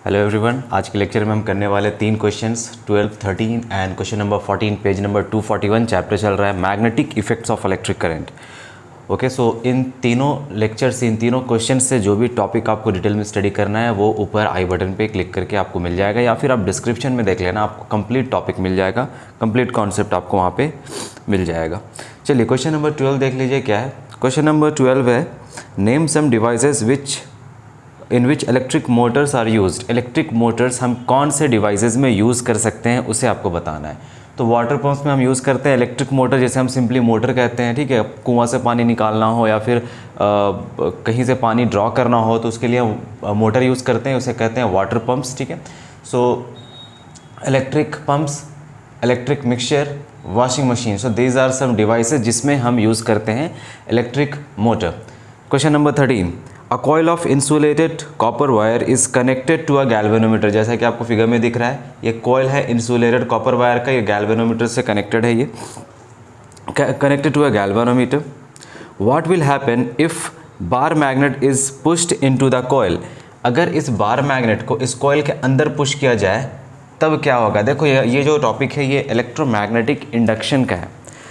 Hello everyone, आज के lecture में हम करने वाले 3 questions 12, 13 and question number 14 page number 241 chapter चल रहा है magnetic effects of electric current. Okay, so इन तीनों लेक्चर्स इन तीनों क्वेश्चन से जो भी टॉपिक आपको डिटेल में स्टडी करना है वो ऊपर आई बटन पे क्लिक करके आपको मिल जाएगा, या फिर आप डिस्क्रिप्शन में देख लेना, आपको कंप्लीट टॉपिक मिल जाएगा, कंप्लीट कॉन्सेप्ट आपको वहाँ पे मिल जाएगा। चलिए क्वेश्चन नंबर 12 देख लीजिए क्या है। क्वेश्चन नंबर 12 है, name some devices in which electric motors are used. Electric motors हम कौन से डिवाइसेस में यूज़ कर सकते हैं उसे आपको बताना है। तो वाटर पंप्स में हम यूज़ करते हैं इलेक्ट्रिक मोटर, जैसे हम सिंपली मोटर कहते हैं, ठीक है। कुआं से पानी निकालना हो या फिर कहीं से पानी ड्रॉ करना हो तो उसके लिए हम मोटर यूज़ करते हैं, उसे कहते हैं वाटर पंप्स, ठीक है। So electric pumps, electric mixture, washing machine, so these are some devices जिसमें हम यूज़ करते हैं electric motor. Question number 13, a coil of insulated copper wire is connected to a galvanometer. जैसा कि आपको फिगर में दिख रहा है, ये कॉइल है इंसुलेटेड कॉपर वायर का, ये गैल्वेनोमीटर से कनेक्टेड है, ये connected to a galvanometer. What will happen if bar magnet is pushed into the coil. अगर इस बार मैग्नेट को इस कॉइल के अंदर पुश किया जाए तब क्या होगा। देखो ये जो टॉपिक है ये इलेक्ट्रोमैग्नेटिक इंडक्शन का है।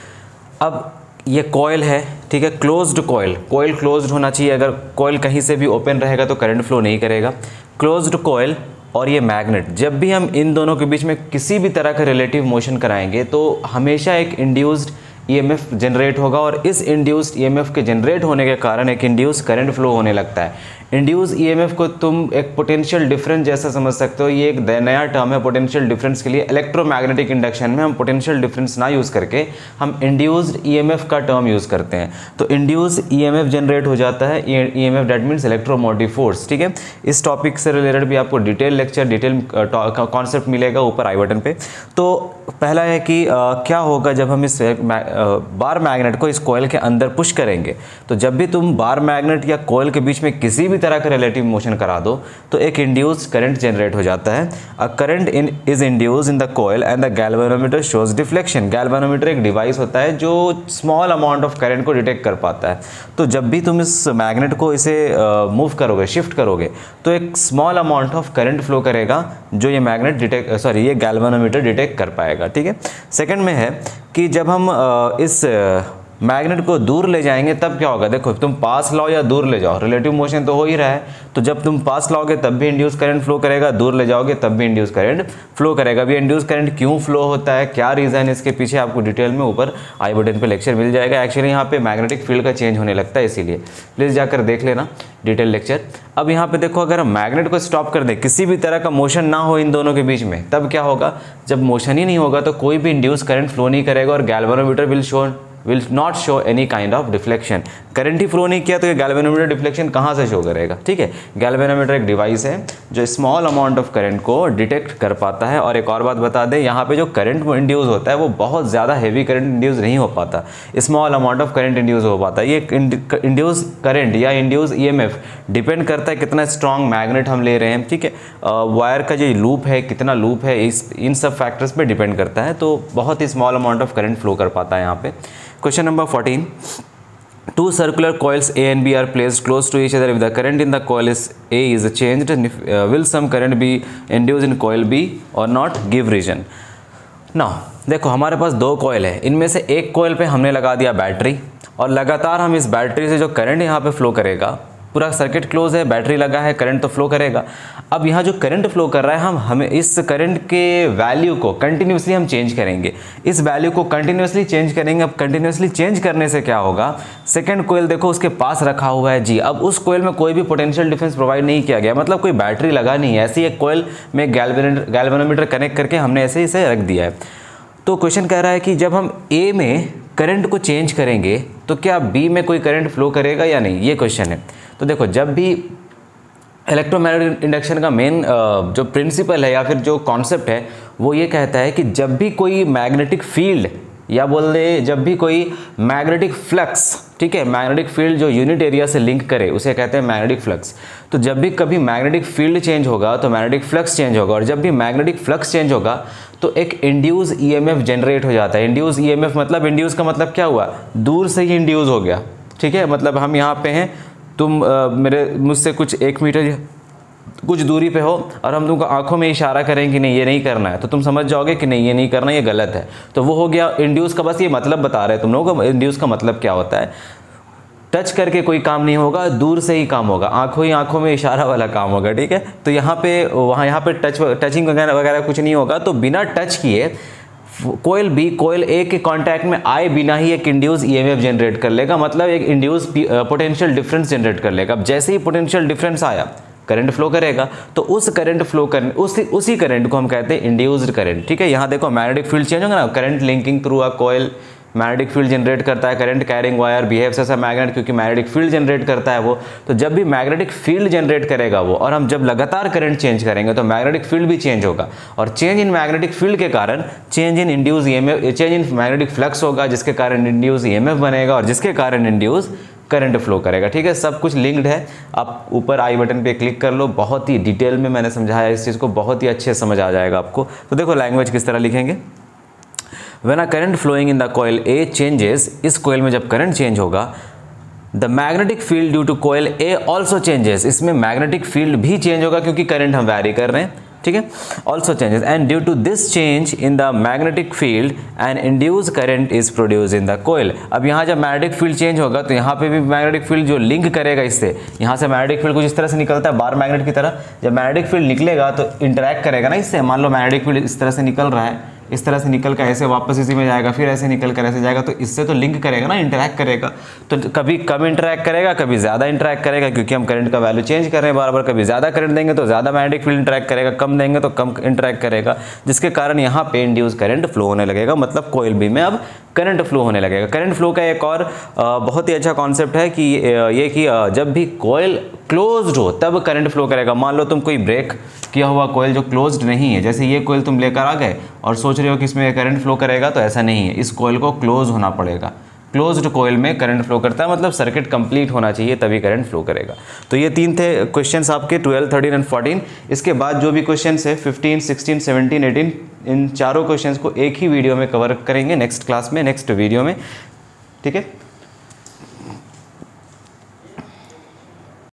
अब ये कॉइल है, ठीक है, क्लोज्ड कॉइल, कॉइल क्लोज्ड होना चाहिए। अगर कॉइल कहीं से भी ओपन रहेगा तो करंट फ्लो नहीं करेगा। क्लोज्ड कॉइल और ये मैग्नेट, जब भी हम इन दोनों के बीच में किसी भी तरह का रिलेटिव मोशन कराएंगे तो हमेशा एक इंड्यूस्ड ईएमएफ जनरेट होगा, और इस इंड्यूस्ड ईएमएफ के जनरेट होने के कारण एक इंड्यूस करंट फ्लो होने लगता है। इंड्यूस ईएमएफ को तुम एक पोटेंशियल डिफरेंस जैसा समझ सकते हो, ये एक नया टर्म है पोटेंशियल डिफरेंस के लिए। इलेक्ट्रोमैग्नेटिक इंडक्शन में हम पोटेंशियल डिफरेंस ना यूज़ करके हम इंड्यूस्ड ईएमएफ का टर्म यूज़ करते हैं। तो इंड्यूस्ड ईएमएफ जनरेट हो जाता है, EMF that means electromotive force, ठीक है। इस टॉपिक से रिलेटेड भी आपको डिटेल लेक्चर, डिटेल कॉन्सेप्ट मिलेगा ऊपर आई बटन पे। तो पहला है कि क्या होगा जब हम इस बार मैग्नेट को इस कॉइल के अंदर पुश करेंगे। तो जब भी तुम बार मैग्नेट या कॉइल के बीच में किसी भी तरह का रिलेटिव मोशन करा दो तो एक इंड्यूस्ड करंट जनरेट हो जाता है। A current is induced in the coil and the galvanometer shows deflection. Galvanometer एक डिवाइस होता है जो स्मॉल अमाउंट ऑफ करंट को डिटेक्ट कर पाता है। तो जब भी तुम इस मैग्नेट को इसे मूव करोगे, शिफ्ट करोगे, तो एक small amount of current flow करेगा जो ये मैग्नेट ये गैल्वेनोमीटर डिटेक्ट कर पाएगा, ठीक है। सेकंड में है कि जब हम इस मैग्नेट को दूर ले जाएंगे तब क्या होगा। देखो, तुम पास लाओ या दूर ले जाओ, रिलेटिव मोशन तो हो ही रहा है। तो जब तुम पास लाओगे तब भी इंड्यूस करंट फ्लो करेगा, दूर ले जाओगे तब भी इंड्यूस करंट फ्लो करेगा। अभी इंड्यूस करंट क्यों फ्लो होता है, क्या रीज़न है, इसके पीछे आपको डिटेल में ऊपर आई बटन पे लेक्चर मिल जाएगा। एक्चुअली यहाँ पे मैग्नेटिक फील्ड का चेंज होने लगता है, इसीलिए प्लीज़ जाकर देख लेना डिटेल लेक्चर। अब यहाँ पे देखो, अगर हम मैग्नेट को स्टॉप कर दें, किसी भी तरह का मोशन ना हो इन दोनों के बीच में, तब क्या होगा। जब मोशन ही नहीं होगा तो कोई भी इंड्यूस करंट फ्लो नहीं करेगा और galvanometer will not show any kind of deflection. Current ही फ्लो नहीं किया तो ये गैल्वेनोमीटर डिफ्लेक्शन कहाँ से शो करेगा, ठीक है। गैल्वेनोमीटर एक डिवाइस है जो स्मॉल अमाउंट ऑफ करंट को डिटेक्ट कर पाता है। और एक और बात बता दें, यहाँ पे जो करंट इंड्यूस होता है वो बहुत ज़्यादा हैवी करंट इंड्यूस नहीं हो पाता, small amount of current induce हो पाता है। ये इंड्यूस करंट या इंड्यूस ईएमएफ डिपेंड करता है कितना स्ट्रॉन्ग मैग्नेट हम ले रहे हैं, ठीक है। वायर का जो लूप है, कितना लूप है, इन सब फैक्टर्स पे डिपेंड करता है। तो बहुत ही small amount of current flow कर पाता है यहाँ पे। Question number 14. Two circular coils A and B are placed close to each other. If the current in the coil A is changed, will some current be induced in coil B or not? Give reason. Now, देखो हमारे पास 2 coil है, इनमें से एक coil पे हमने लगा दिया बैटरी, और लगातार हम इस बैटरी से जो करंट यहाँ पे फ्लो करेगा, पूरा सर्किट क्लोज है, बैटरी लगा है, करंट तो फ्लो करेगा। अब यहाँ जो करंट फ्लो कर रहा है, हमें इस करंट के वैल्यू को कंटिन्यूसली हम चेंज करेंगे, इस वैल्यू को कंटिन्यूसली चेंज करेंगे। अब कंटिन्यूसली चेंज करने से क्या होगा, सेकंड कोयल देखो उसके पास रखा हुआ है जी। अब उस कोयल में कोई भी पोटेंशियल डिफरेंस प्रोवाइड नहीं किया गया, मतलब कोई बैटरी लगा नहीं है, ऐसी एक कोयल में गैल्वेनोमीटर कनेक्ट करके हमने ऐसे इसे रख दिया है। तो क्वेश्चन कह रहा है कि जब हम ए में करंट को चेंज करेंगे तो क्या बी में कोई करंट फ्लो करेगा या नहीं, ये क्वेश्चन है। तो देखो, जब भी इलेक्ट्रोमैग्नेटिक इंडक्शन का मेन जो प्रिंसिपल है या फिर जो कॉन्सेप्ट है वो ये कहता है कि जब भी कोई मैग्नेटिक फील्ड या बोल दे जब भी कोई मैग्नेटिक फ्लक्स, ठीक है, मैग्नेटिक फील्ड जो यूनिट एरिया से लिंक करे उसे कहते हैं मैग्नेटिक फ्लक्स। तो जब भी कभी मैग्नेटिक फील्ड चेंज होगा तो मैग्नेटिक फ्लक्स चेंज होगा, और जब भी मैग्नेटिक फ्लक्स चेंज होगा तो एक इंड्यूस ईएमएफ जनरेट हो जाता है। इंड्यूस ईएमएफ मतलब, इंड्यूस का मतलब क्या हुआ, दूर से ही इंड्यूस हो गया, ठीक है। मतलब हम यहाँ पे हैं, तुम मुझसे कुछ 1 मीटर कुछ दूरी पे हो और हम तुमको आंखों में इशारा करें कि नहीं ये नहीं करना है, तो तुम समझ जाओगे कि नहीं ये नहीं करना, ये गलत है। तो वो हो गया इंड्यूस का, बस ये मतलब बता रहे हैं तुम लोगों को इंड्यूस का मतलब क्या होता है। टच करके कोई काम नहीं होगा, दूर से ही काम होगा, आंखों ही आंखों में इशारा वाला काम होगा, ठीक है। तो यहाँ पे टचिंग वगैरह कुछ नहीं होगा। तो बिना टच किए कोयल बी कोयल ए के कांटेक्ट में आए बिना ही एक इंड्यूस ईएमएफ जनरेट कर लेगा, मतलब एक इंड्यूस पोटेंशियल डिफरेंस जनरेट कर लेगा। अब जैसे ही पोटेंशियल डिफरेंस आया करंट फ्लो करेगा, तो उस करंट फ्लो करने उसी करंट को हम कहते हैं इंड्यूस्ड करंट, ठीक है। यहाँ देखो मैग्नेटिक फील्ड चेंज होगा ना, current linking through a coil magnetic field generate करता है, current carrying wire behaves as a magnet, क्योंकि मैग्नेटिक फील्ड जनरेट करता है वो। तो जब भी मैग्नेटिक फील्ड जनरेट करेगा वो, और हम जब लगातार करंट चेंज करेंगे तो मैग्नेटिक फील्ड भी चेंज होगा, और चेंज इन मैग्नेटिक फील्ड के कारण change in induce EMF, change in magnetic flux होगा, जिसके कारण इंड्यूस ईएमएफ बनेगा और जिसके कारण इंड्यूस करंट फ्लो करेगा, ठीक है। सब कुछ लिंक्ड है। आप ऊपर आई बटन पे क्लिक कर लो, बहुत ही डिटेल में मैंने समझाया इस चीज़ को, बहुत ही अच्छे समझ आ जाएगा आपको। तो देखो लैंग्वेज किस तरह लिखेंगे। When a current flowing in the coil A changes, इस कोयल में जब करंट चेंज होगा, the magnetic field due to coil A also changes, इसमें मैग्नेटिक फील्ड भी चेंज होगा क्योंकि करंट हम वैरी कर रहे हैं, ठीक है। also changes and due to this change in the magnetic field an induced current is produced in the coil। अब यहाँ जब मैग्नेटिक फील्ड चेंज होगा तो यहाँ पे भी मैग्नेटिक फील्ड जो लिंक करेगा इससे, यहाँ से मैग्नेटिक फील्ड कुछ इस तरह से निकलता है बार मैग्नेट की तरह। जब मैग्नेटिक फील्ड निकलेगा तो इंटरैक्ट करेगा ना इससे। मान लो मैग्नेटिक फील्ड इस तरह से निकल रहा है, इस तरह से निकल कर ऐसे वापस इसी में जाएगा, फिर ऐसे निकल कर ऐसे जाएगा, तो इससे तो लिंक करेगा ना, इंटरैक्ट करेगा। तो कभी कम इंटरैक्ट करेगा, कभी ज़्यादा इंटरैक्ट करेगा, क्योंकि हम करंट का वैल्यू चेंज कर रहे हैं बार बार। कभी ज़्यादा करंट देंगे तो ज़्यादा मैग्नेटिक फील्ड इंटरैक्ट करेगा, कम देंगे तो कम इंटरैक्ट करेगा, जिसके कारण यहाँ पे इंड्यूस करंट फ्लो होने लगेगा, मतलब कोयल बी में अब करंट फ्लो होने लगेगा। करंट फ्लो का एक और बहुत ही अच्छा कॉन्सेप्ट है कि ये कि जब भी कोयल क्लोज्ड हो तब करंट फ्लो करेगा। मान लो तुम कोई ब्रेक किया हुआ कोयल जो क्लोज्ड नहीं है, जैसे ये कोयल तुम लेकर आ गए और सोच रहे हो कि इसमें करंट फ्लो करेगा, तो ऐसा नहीं है। इस कोयल को क्लोज होना पड़ेगा। क्लोज्ड कोयल में करंट फ्लो करता है, मतलब सर्किट कंप्लीट होना चाहिए तभी करंट फ्लो करेगा। तो ये तीन थे क्वेश्चंस आपके 12, 13 एंड 14। इसके बाद जो भी क्वेश्चंस है 15, 16, 17, 18, इन चारों क्वेश्चंस को एक ही वीडियो में कवर करेंगे नेक्स्ट क्लास में, नेक्स्ट वीडियो में, ठीक है।